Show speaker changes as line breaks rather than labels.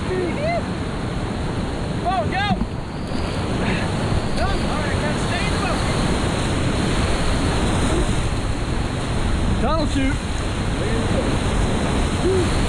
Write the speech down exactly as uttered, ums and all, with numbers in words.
Oh, go! No? Alright, now stay in the boat.
Tunnel chute.